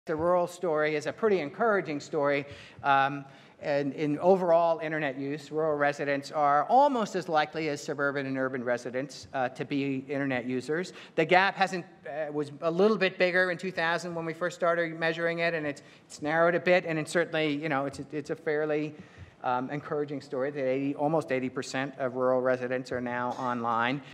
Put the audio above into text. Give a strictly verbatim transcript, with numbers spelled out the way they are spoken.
The rural story is a pretty encouraging story. Um, and in overall internet use, rural residents are almost as likely as suburban and urban residents uh, to be internet users. The gap hasn't uh, was a little bit bigger in two thousand when we first started measuring it, and it's it's narrowed a bit. And it's certainly, you know, it's a, it's a fairly um, encouraging story that eighty, almost eighty percent of rural residents are now online.